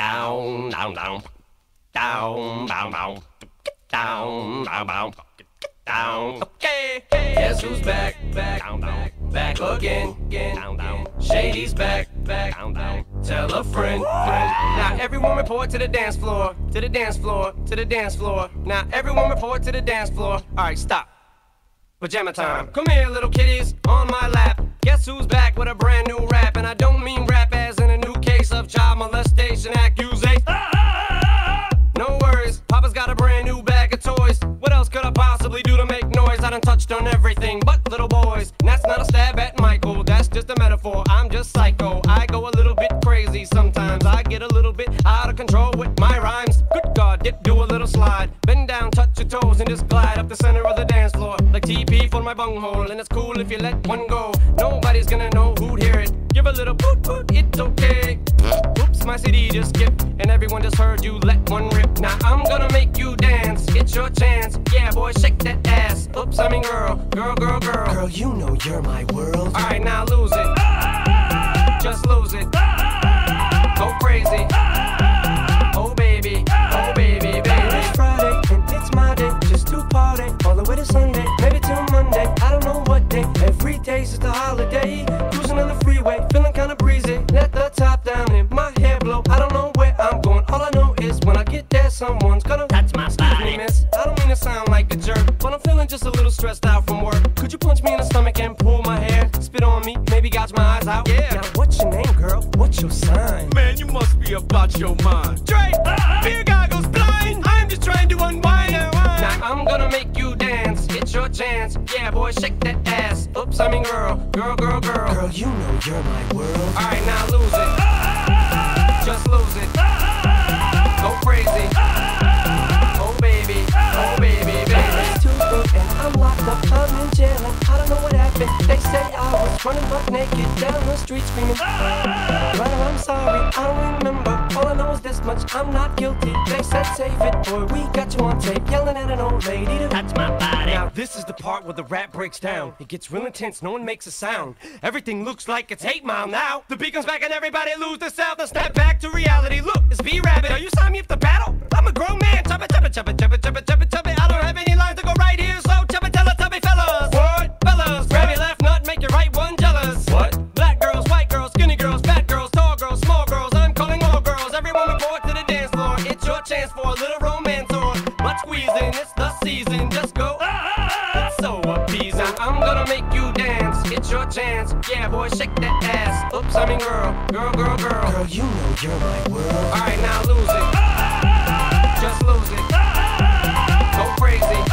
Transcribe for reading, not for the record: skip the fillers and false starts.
down, down, down, down, down, down, down, down, down, down. Okay, guess who's back, back, down, down, back again, down, down. Shady's back, back, down, down. Tell a friend, friend. Now everyone report to the dance floor, to the dance floor, to the dance floor. Now everyone report to the dance floor. All right, stop. Pajama time. Come here, little kitties, on my lap. Guess who's back with a brand new rap? And I don't mean rap as in a new case of child molestation accusation. No worries, Papa's got a brand new bag of toys. What else could I possibly do to make noise? I done touched on everything but little boys. And that's not a stab at Michael, that's just a metaphor. I'm just psycho, I go a little bit crazy sometimes. I get a little bit out of control with my rhymes. Good God, do a little slide. Bend down, touch your toes, and just glide up the center of the dance floor. Like TP for my bunghole, and it's cool if you let one go. Nobody's gonna know who'd hear it. Give a little poot poot, it's okay. Oops, my CD just skipped, and everyone just heard you let one rip. Now I'm gonna make you dance, it's your chance. Yeah, boy, shake that ass. Oops, I mean girl, girl, girl, girl. Girl, you know you're my world. Alright, now lose it. Just lose it. Go crazy. Oh baby, baby. It's Friday, and it's my day. Just to party, all the way to Sunday. Maybe till Monday, I don't know what day. Every day's just a holiday. Cruising on the freeway, feeling kinda breezy. Let the top down and my hair blow. I don't know where I'm going, all I know is when I get there, someone's gonna touch my body. Excuse me, miss, I don't mean to sound like a jerk, but I'm feeling just a little stressed out from work. Could you punch me in the stomach and pull my hair? Spit on me, maybe gouge my eyes out. Yeah. Now what's your name, girl? What's your sign? Man, you must be about your mind. Dre, beer goggles blind. I'm just trying to unwind. Now I'm gonna make you dance, it's your chance. Yeah, boy, shake that ass. Oops, I mean girl, girl, girl, girl. Girl, you know you're my world. Alright, now lose it. Just lose it. Go crazy. Oh baby, baby. It's Tuesday and I'm locked up, I'm in jail and I don't know what happened. They say I was running buck naked down the street screaming. Brother, I'm sorry, I don't remember. All I know is this much, I'm not guilty. They said save it, boy, we got you on tape yelling at an old lady to Touch my body. Now this is the part where the rap breaks down. It gets real intense, no one makes a sound. Everything looks like it's 8 Mile now. The beat comes back and everybody lose their self. Now snap back to reality. Look, it's B-Rabbit. Are you signing me up to battle? I'm a grown man. Chubba, chubba, chubba, chubba, chubba, chubba, chubba. I don't have any lines to go right here, so chubba, tubby, fellas. What? Fellas, grab your left nut, make your right one jealous. What? Black girls, white girls, skinny girls, fat girls, tall girls, small girls. I'm calling all girls. Everyone report to the dance floor. It's your chance for a little romance or much squeezing. It's the season. Just go. It's so appeasing. Now I'm gonna make you dance. It's your chance. Yeah, boy, shake that ass. Oops, I mean girl, girl, girl, girl. Girl, you know you're my world. Alright, now lose it. Just lose it. Go crazy.